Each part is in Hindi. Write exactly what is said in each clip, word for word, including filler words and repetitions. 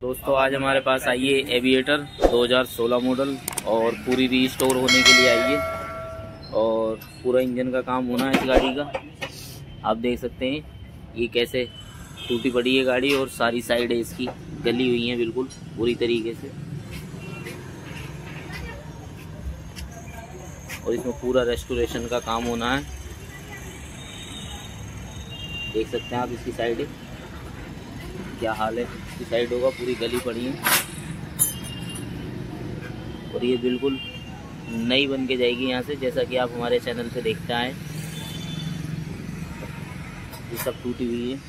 दोस्तों आज हमारे पास आई है एविएटर दो हज़ार सोलह मॉडल और पूरी रीस्टोर होने के लिए आई है और पूरा इंजन का काम होना है इस गाड़ी का। आप देख सकते हैं ये कैसे टूटी पड़ी है गाड़ी और सारी साइडें इसकी गली हुई हैं बिल्कुल पूरी तरीके से, और इसमें पूरा रेस्टोरेशन का काम होना है। देख सकते हैं आप इसकी साइडें क्या हाल है, इसकी साइड होगा पूरी गली पड़ी है और ये बिल्कुल नई बन के जाएगी यहाँ से, जैसा कि आप हमारे चैनल पे देखते आए। ये सब टूटी हुई है।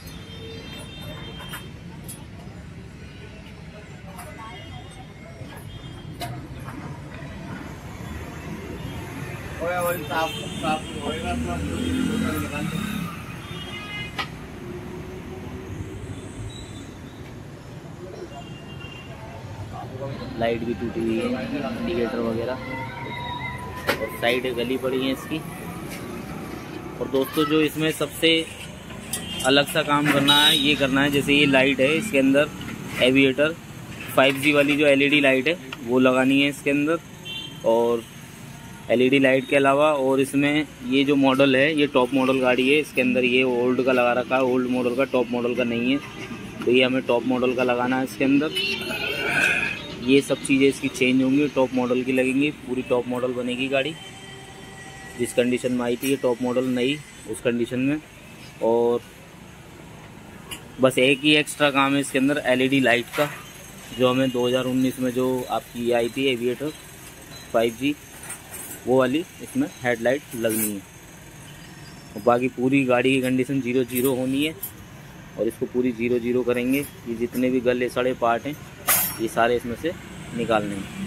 लाइट भी टूटी हुई है, इंडिकेटर वगैरह, और साइड गली पड़ी है इसकी। और दोस्तों जो इसमें सबसे अलग सा काम करना है ये करना है, जैसे ये लाइट है इसके अंदर एविएटर फाइव जी वाली जो एलईडी लाइट है वो लगानी है इसके अंदर, और एलईडी लाइट के अलावा और इसमें ये जो मॉडल है ये टॉप मॉडल गाड़ी है, इसके अंदर ये ओल्ड का लगा रखा है, ओल्ड मॉडल का, टॉप मॉडल का नहीं है, तो ये हमें टॉप मॉडल का लगाना है इसके अंदर। ये सब चीज़ें इसकी चेंज होंगी, टॉप मॉडल की लगेंगी, पूरी टॉप मॉडल बनेगी गाड़ी। जिस कंडीशन में आई थी ये टॉप मॉडल नई उस कंडीशन में। और बस एक ही एक्स्ट्रा काम है इसके अंदर एलईडी लाइट का, जो हमें दो हज़ार उन्नीस में जो आपकी आई थी एविएटर फाइव जी वो वाली इसमें हेडलाइट लगनी है। और बाकी पूरी गाड़ी की कंडीशन जीरो जीरो होनी है और इसको पूरी जीरो जीरो करेंगे। ये जितने भी गले सड़े पार्ट हैं ये सारे इसमें से निकालने हैं।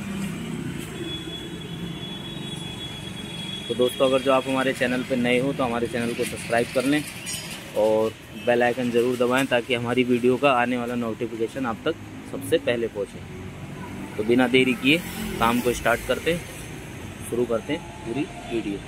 तो दोस्तों अगर जो आप हमारे चैनल पर नए हो तो हमारे चैनल को सब्सक्राइब कर लें और बेल आइकन ज़रूर दबाएं ताकि हमारी वीडियो का आने वाला नोटिफिकेशन आप तक सबसे पहले पहुंचे। तो बिना देरी किए काम को स्टार्ट करते हैं, शुरू करते हैं पूरी वीडियो।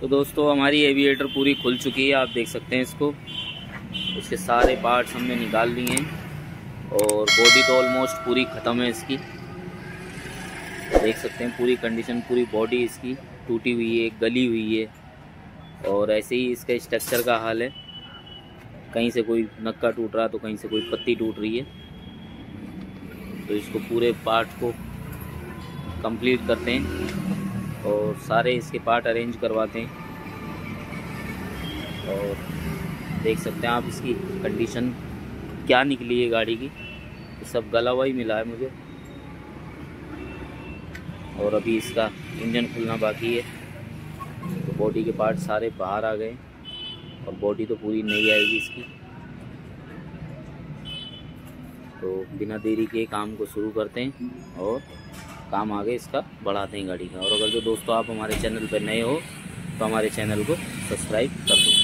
तो दोस्तों हमारी एविएटर पूरी खुल चुकी है, आप देख सकते हैं इसको। इसके सारे पार्ट्स हमने निकाल लिए हैं और बॉडी तो ऑलमोस्ट पूरी ख़त्म है इसकी। देख सकते हैं पूरी कंडीशन, पूरी बॉडी इसकी टूटी हुई है, गली हुई है। और ऐसे ही इसका स्ट्रक्चर का हाल है, कहीं से कोई नक्का टूट रहा तो कहीं से कोई पत्ती टूट रही है। तो इसको पूरे पार्ट को कंप्लीट करते हैं और सारे इसके पार्ट अरेंज करवाते हैं। और देख सकते हैं आप इसकी कंडीशन क्या निकली है गाड़ी की। सब गला हुआ ही मिला है मुझे। और अभी इसका इंजन खुलना बाकी है। तो बॉडी के पार्ट सारे बाहर आ गए और बॉडी तो पूरी नई आएगी इसकी। तो बिना देरी के काम को शुरू करते हैं और काम आगे इसका बढ़ाते हैं गाड़ी का। और अगर जो दोस्तों आप हमारे चैनल पर नए हो तो हमारे चैनल को सब्सक्राइब कर दो।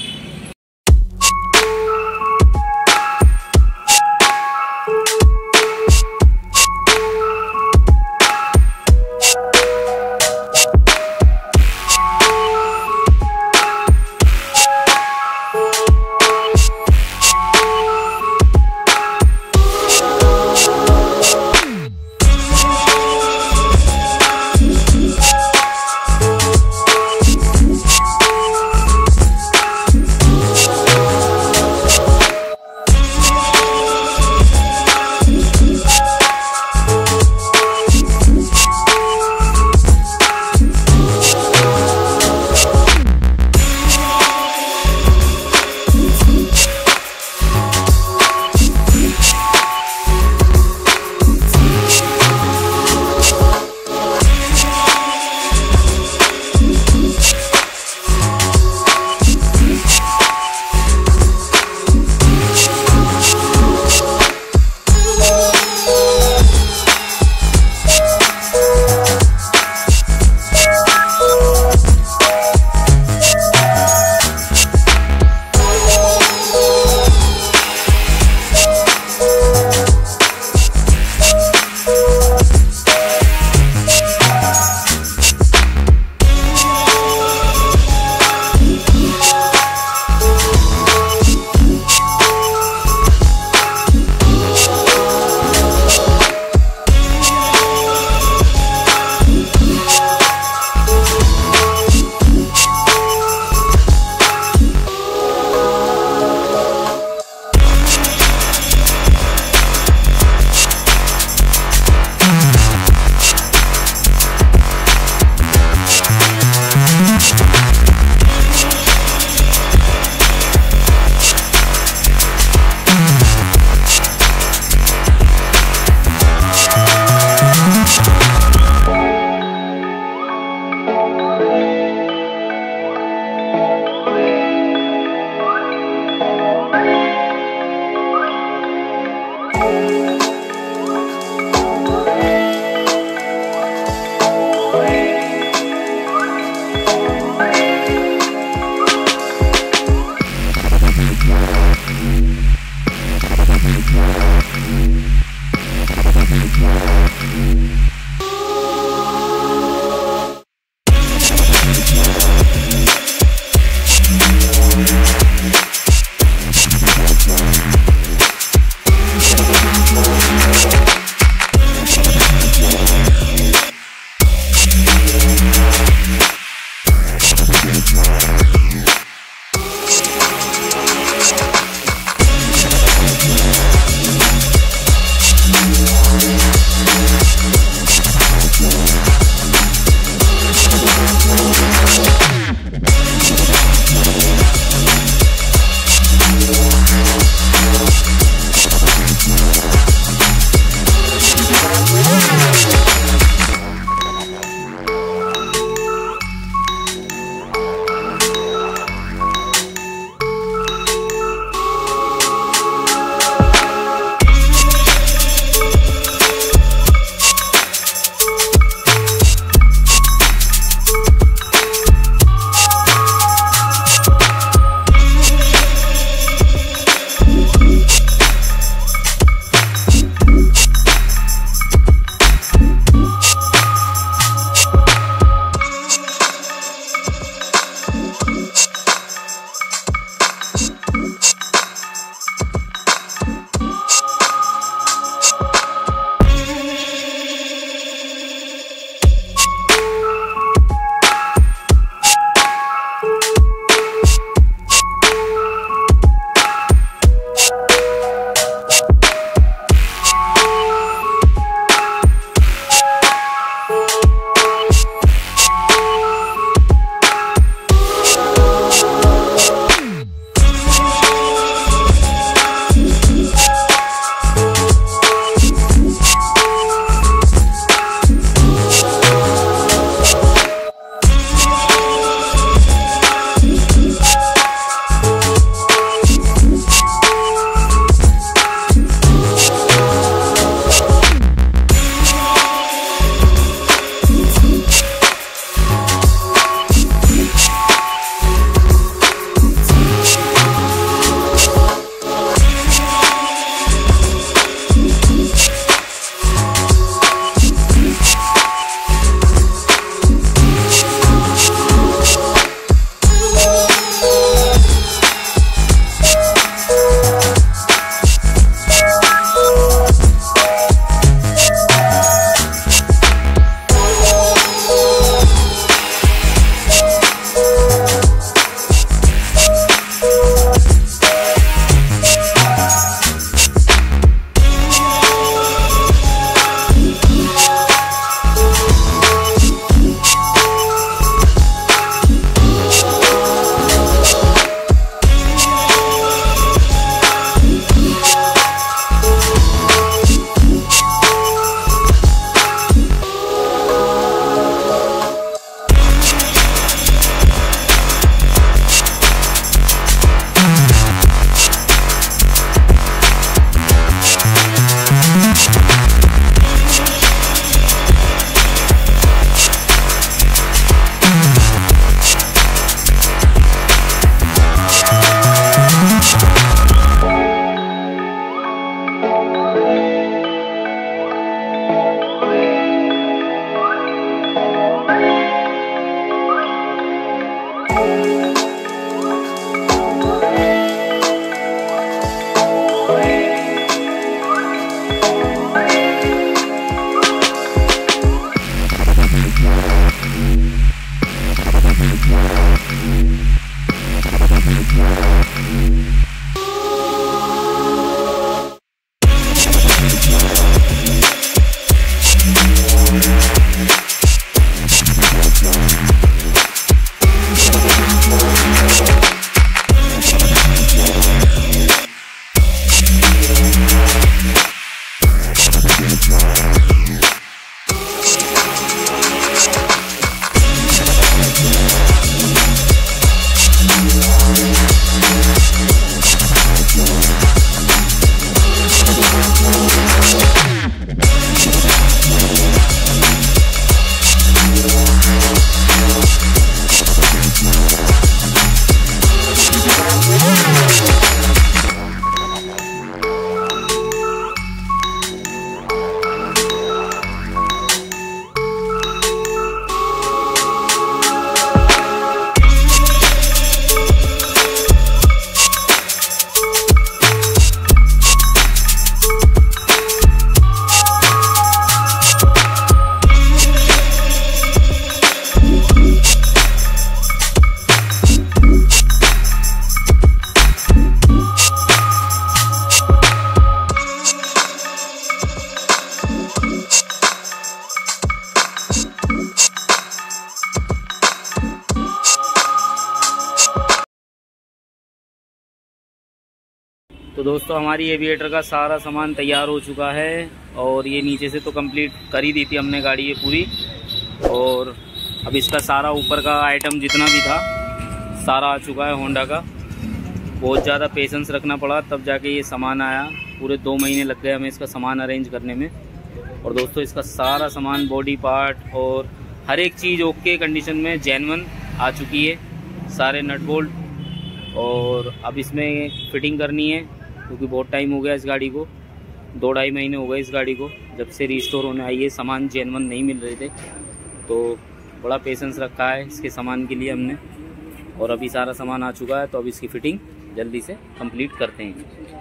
तो दोस्तों हमारी एविएटर का सारा सामान तैयार हो चुका है और ये नीचे से तो कंप्लीट कर ही दी थी हमने गाड़ी ये पूरी। और अब इसका सारा ऊपर का आइटम जितना भी था सारा आ चुका है होंडा का। बहुत ज़्यादा पेशेंस रखना पड़ा तब जाके ये सामान आया। पूरे दो महीने लग गए हमें इसका सामान अरेंज करने में। और दोस्तों इसका सारा सामान, बॉडी पार्ट और हर एक चीज़ ओके कंडीशन में जेन्युइन आ चुकी है, सारे नट बोल्ट। और अब इसमें फिटिंग करनी है क्योंकि बहुत टाइम हो गया इस गाड़ी को, दो ढाई महीने हो गए इस गाड़ी को जब से रिस्टोर होने आई है। सामान जेन्युइन नहीं मिल रहे थे तो बड़ा पेशेंस रखा है इसके सामान के लिए हमने। और अभी सारा सामान आ चुका है तो अब इसकी फ़िटिंग जल्दी से कंप्लीट करते हैं।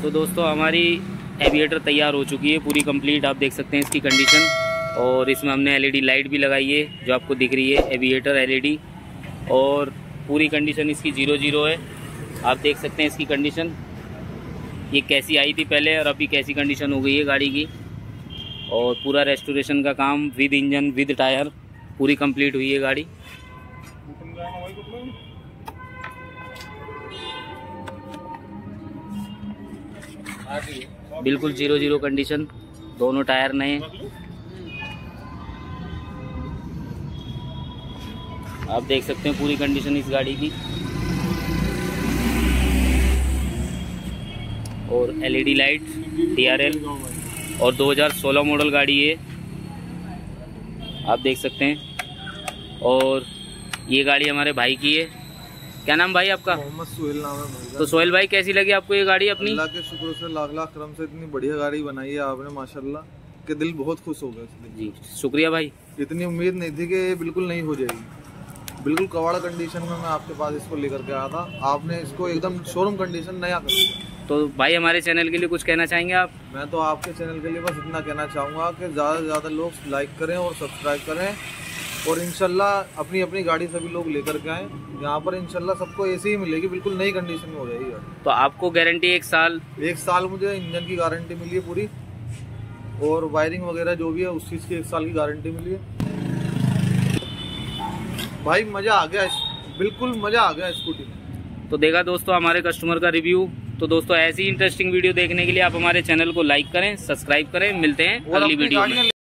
तो दोस्तों हमारी एविएटर तैयार हो चुकी है पूरी कंप्लीट, आप देख सकते हैं इसकी कंडीशन। और इसमें हमने एलईडी लाइट भी लगाई है जो आपको दिख रही है, एविएटर एलईडी। और पूरी कंडीशन इसकी जीरो जीरो है, आप देख सकते हैं इसकी कंडीशन। ये कैसी आई थी पहले और अभी कैसी कंडीशन हो गई है गाड़ी की। और पूरा रेस्टोरेशन का काम विद इंजन विद टायर पूरी कंप्लीट हुई है गाड़ी। बिल्कुल जीरो जीरो कंडीशन, दोनों टायर नए। आप देख सकते हैं पूरी कंडीशन इस गाड़ी की। और एलईडी लाइट, टीआरएल, और दो हज़ार सोलह मॉडल गाड़ी है, आप देख सकते हैं। और ये गाड़ी हमारे भाई की है। क्या नाम भाई आपका? मोहम्मद सोहेल नाम है भाई। तो सोहेल भाई कैसी लगी आपको ये गाड़ी अपनी? अल्लाह के शुक्र से लाख लाख करम से इतनी बढ़िया गाड़ी बनाई है आपने, माशाल्लाह के दिल बहुत खुश हो गया इसलिए। जी शुक्रिया भाई। इतनी उम्मीद नहीं थी कि ये बिल्कुल नहीं हो जाएगी। बिल्कुल कवाड़ा कंडीशन में मैं आपके पास इसको लेकर के आया था, आपने इसको एकदम शोरूम कंडीशन नया कर दिया। तो भाई हमारे चैनल के लिए कुछ कहना चाहेंगे आप? मैं तो आपके चैनल के लिए बस इतना कहना चाहूँगा कि ज़्यादा से ज़्यादा लोग लाइक करें और सब्सक्राइब करें, और इंशाल्लाह अपनी अपनी गाड़ी सभी लोग लेकर के आएँ। यहाँ पर इंशाल्लाह सबको ऐसी ही मिलेगी, बिल्कुल नई कंडीशन में हो जाएगी गाड़ी। तो आपको गारंटी एक साल? एक साल मुझे इंजन की गारंटी मिली है पूरी, और वायरिंग वगैरह जो भी है उस चीज़ की एक साल की गारंटी मिली है। भाई मज़ा आ गया, बिल्कुल मज़ा आ गया स्कूटी में। तो देखा दोस्तों हमारे कस्टमर का रिव्यू। तो दोस्तों ऐसी इंटरेस्टिंग वीडियो देखने के लिए आप हमारे चैनल को लाइक करें, सब्सक्राइब करें। मिलते हैं अगली वीडियो में।